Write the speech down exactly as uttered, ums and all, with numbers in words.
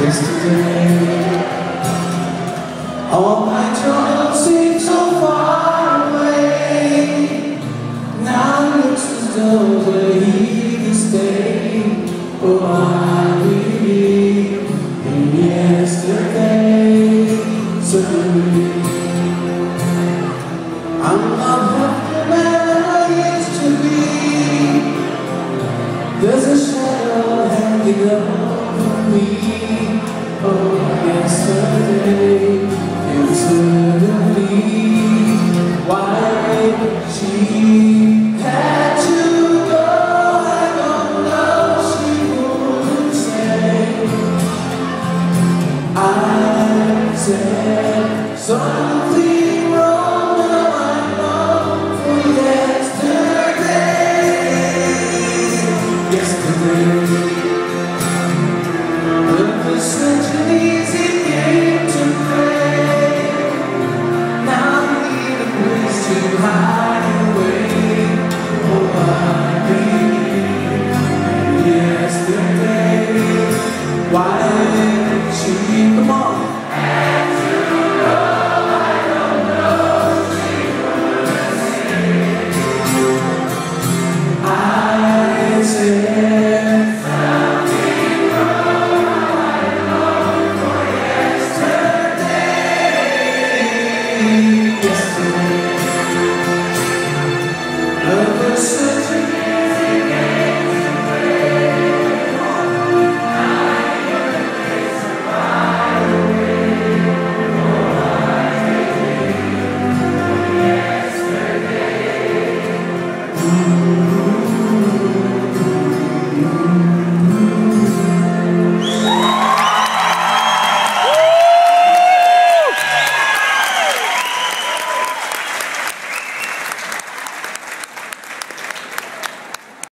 yesterday. All my troubles seem so far away. Now it looks as though they're here to stay. Oh, I believe in yesterday. Certainly, I'm not half the man I used to be. There's a shadow hanging over me. Oh, yesterday, and suddenly, why she had to go, I don't know, she wouldn't say. I said something.